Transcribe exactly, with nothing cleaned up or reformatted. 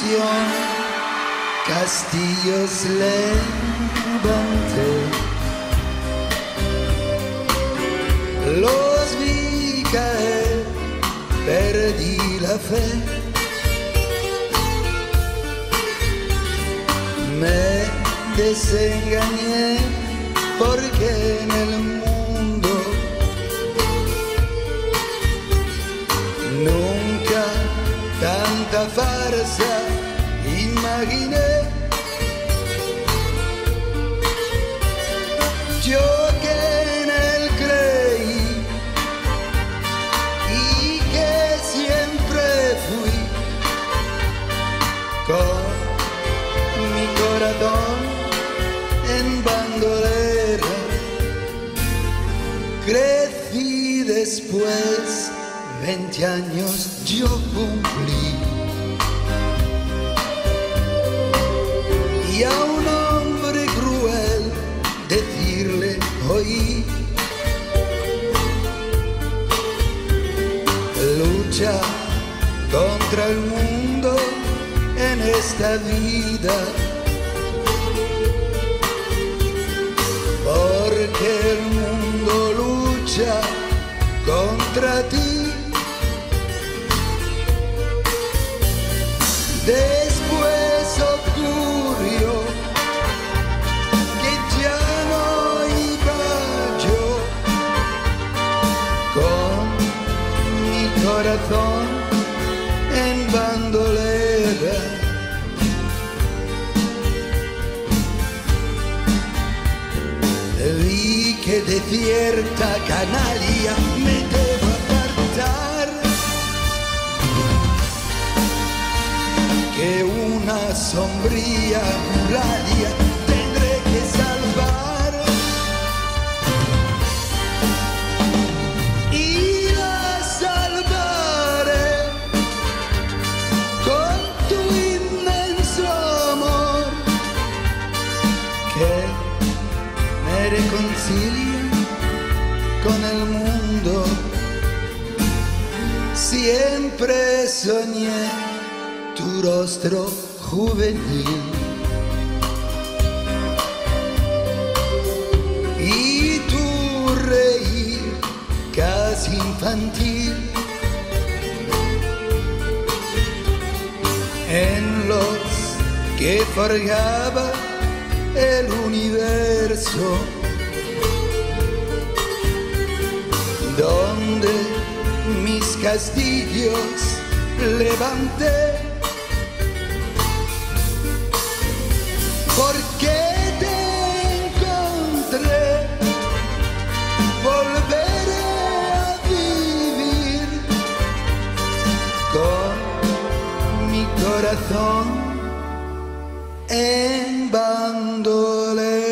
ilusión, castillos levanté. Los vi caer, perdí la fe. Me desengañé porque en el mundo nunca tanta farsa imaginé. Yo que en él creí y que siempre fui con mi corazón en bandolera. Crecí después, veinte años yo cumplí, y a un hombre cruel decirle oí: lucha contra el mundo en esta vida, porque el mundo lucha contra ti. Después ocurrió que ya no iba yo con mi corazón en bandolera. Vi que de cierta canalla me debo apartar, que una sombría muralla tendré que salvar, y la salvaré con tu inmenso amor, que me reconcilia con el mundo. Siempre soñé tu rostro juvenil y tu reír casi infantil, en los que forjaba el universo, donde mis castillos levanté. Porque te encontré, volveré a vivir con mi corazón en bandolera.